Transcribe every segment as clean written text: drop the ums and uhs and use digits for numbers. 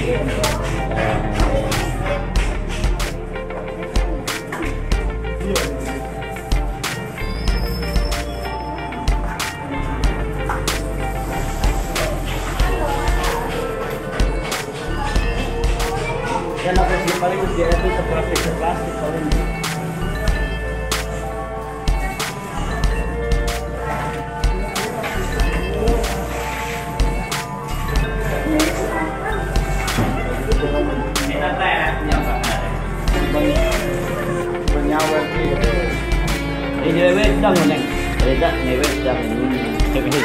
Dan apa sih paling dia itu plastik paling. Ini wet dang neng, beda nih wet dang ini.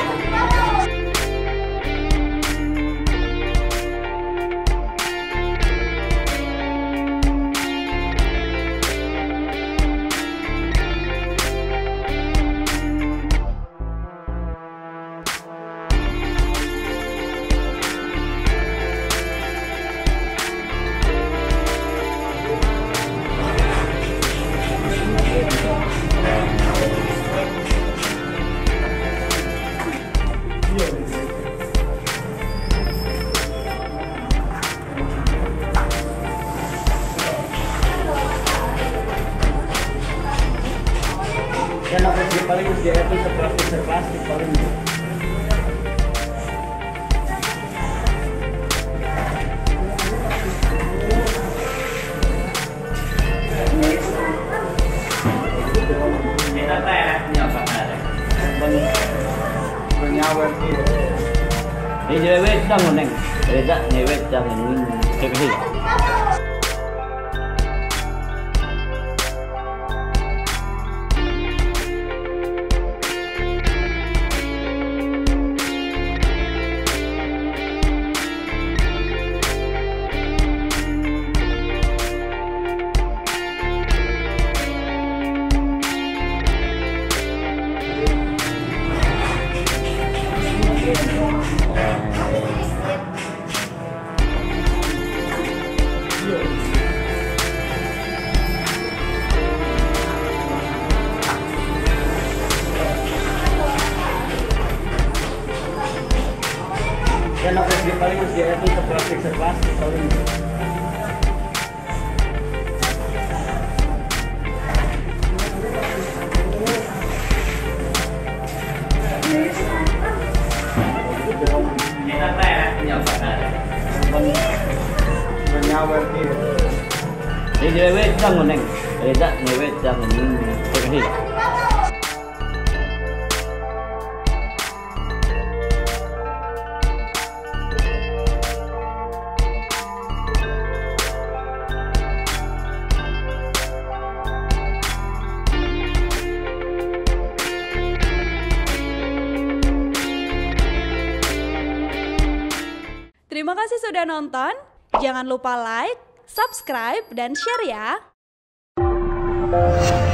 Dan apa sih paling dia itu plastik paling. Ini wet dang neng, beda nih wet dang ini. Dan apa sih paling dia itu plastik paling. Ini wet dang neng, beda nih wet dang ini. Terima kasih sudah nonton. Jangan lupa like, subscribe, dan share ya.